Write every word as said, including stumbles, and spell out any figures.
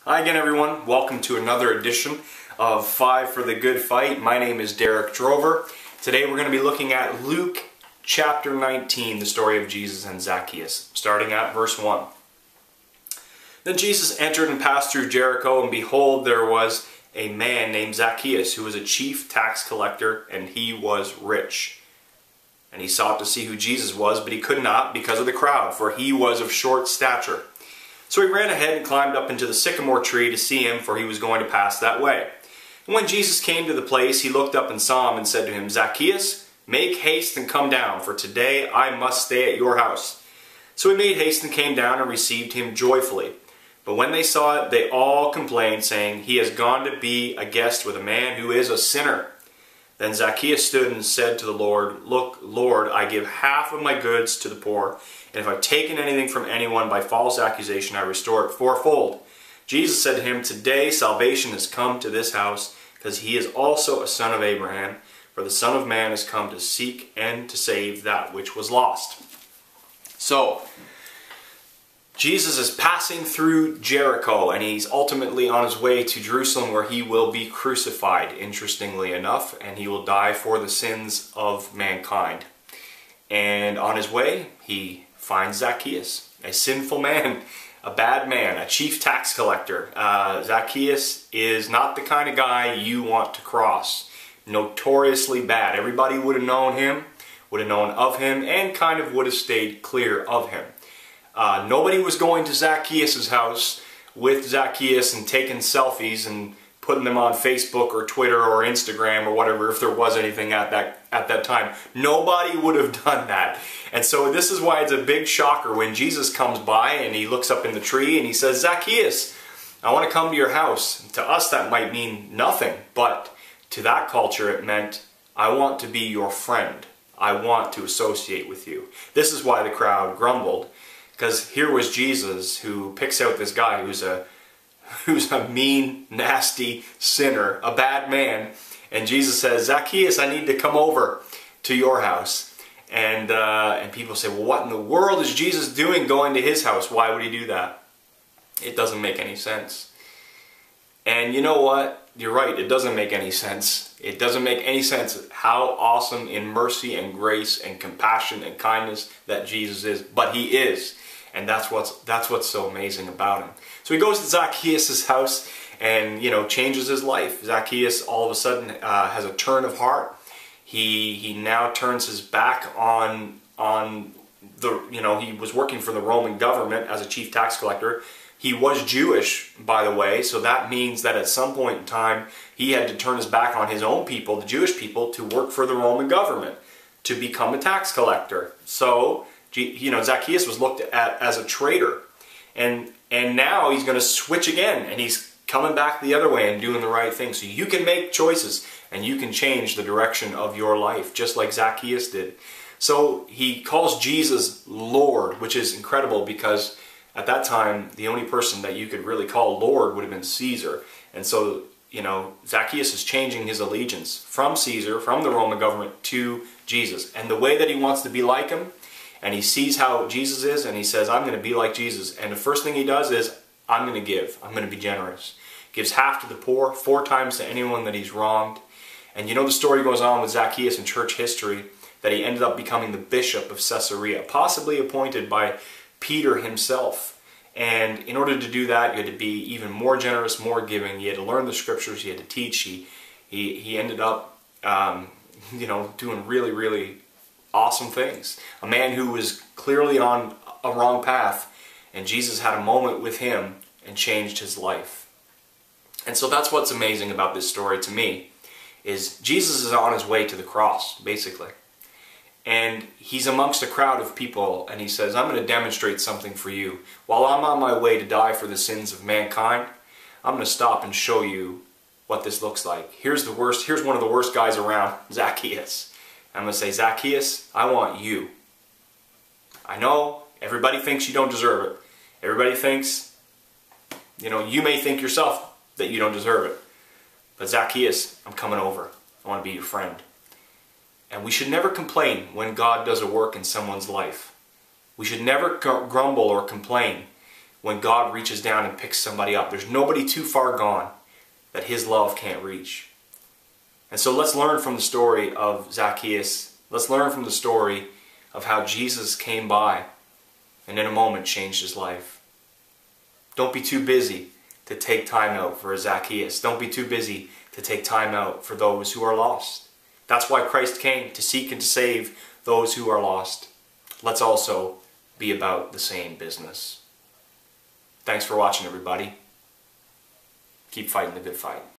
Hi again, everyone. Welcome to another edition of Five for the Good Fight. My name is Derek Drover. Today we're going to be looking at Luke chapter nineteen, the story of Jesus and Zacchaeus, starting at verse one. Then Jesus entered and passed through Jericho, and behold, there was a man named Zacchaeus, who was a chief tax collector, and he was rich. And he sought to see who Jesus was, but he could not because of the crowd, for he was of short stature. So he ran ahead and climbed up into the sycamore tree to see him, for he was going to pass that way. And when Jesus came to the place, he looked up and saw him and said to him, Zacchaeus, make haste and come down, for today I must stay at your house. So he made haste and came down and received him joyfully. But when they saw it, they all complained, saying, He has gone to be a guest with a man who is a sinner. Then Zacchaeus stood and said to the Lord, Look, Lord, I give half of my goods to the poor, and if I've taken anything from anyone by false accusation, I restore it fourfold. Jesus said to him, Today salvation has come to this house, because he is also a son of Abraham, for the Son of Man has come to seek and to save that which was lost. So, Jesus is passing through Jericho, and he's ultimately on his way to Jerusalem, where he will be crucified, interestingly enough, and he will die for the sins of mankind. And on his way, he finds Zacchaeus, a sinful man, a bad man, a chief tax collector. Uh, Zacchaeus is not the kind of guy you want to cross. Notoriously bad. Everybody would have known him, would have known of him, and kind of would have stayed clear of him. Uh, nobody was going to Zacchaeus' house with Zacchaeus and taking selfies and putting them on Facebook or Twitter or Instagram or whatever, if there was anything at that at that time. Nobody would have done that. And so this is why it's a big shocker when Jesus comes by and he looks up in the tree and he says, Zacchaeus, I want to come to your house. To us that might mean nothing, but to that culture it meant, I want to be your friend. I want to associate with you. This is why the crowd grumbled. Because here was Jesus, who picks out this guy who's a who's a mean, nasty sinner, a bad man, and Jesus says, Zacchaeus, I need to come over to your house. And uh, and people say, well, what in the world is Jesus doing going to his house? Why would he do that? It doesn't make any sense. And you know what? You're right, it doesn't make any sense. It doesn't make any sense how awesome in mercy and grace and compassion and kindness that Jesus is. But he is. And that's what's that's what's so amazing about him. So he goes to Zacchaeus' house and, you know, changes his life. Zacchaeus all of a sudden uh, has a turn of heart. He he now turns his back on on the you know he was working for the Roman government as a chief tax collector. He was Jewish, by the way, so that means that at some point in time he had to turn his back on his own people, the Jewish people, to work for the Roman government, to become a tax collector. So, you know, Zacchaeus was looked at as a traitor. And, and now he's going to switch again, and he's coming back the other way and doing the right thing. So you can make choices, and you can change the direction of your life, just like Zacchaeus did. So he calls Jesus Lord, which is incredible because at that time, the only person that you could really call Lord would have been Caesar. And so, you know, Zacchaeus is changing his allegiance from Caesar, from the Roman government, to Jesus. And the way that he wants to be like him, and he sees how Jesus is, and he says, I'm going to be like Jesus. And the first thing he does is, I'm going to give. I'm going to be generous. Gives half to the poor, four times to anyone that he's wronged. And you know the story goes on with Zacchaeus in church history, that he ended up becoming the bishop of Caesarea, possibly appointed by Peter himself. And in order to do that, you had to be even more generous, more giving. You had to learn the scriptures, you had to teach. He, he, he ended up, um, you know, doing really, really awesome things. A man who was clearly on a wrong path, and Jesus had a moment with him and changed his life. And so that's what's amazing about this story to me, is Jesus is on his way to the cross, basically. And he's amongst a crowd of people, and he says, I'm going to demonstrate something for you. While I'm on my way to die for the sins of mankind, I'm going to stop and show you what this looks like. Here's the worst, here's one of the worst guys around, Zacchaeus. I'm going to say, Zacchaeus, I want you. I know everybody thinks you don't deserve it. Everybody thinks, you know, you may think yourself that you don't deserve it. But Zacchaeus, I'm coming over. I want to be your friend. And we should never complain when God does a work in someone's life. We should never grumble or complain when God reaches down and picks somebody up. There's nobody too far gone that his love can't reach. And so let's learn from the story of Zacchaeus. Let's learn from the story of how Jesus came by and in a moment changed his life. Don't be too busy to take time out for Zacchaeus. Don't be too busy to take time out for those who are lost. That's why Christ came, to seek and to save those who are lost. Let's also be about the same business. Thanks for watching, everybody. Keep fighting the good fight.